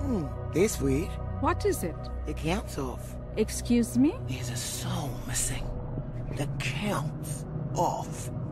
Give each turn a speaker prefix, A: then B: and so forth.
A: This week,
B: What is it?
A: the count's off.
B: Excuse me?
A: There's a soul missing. The count's off.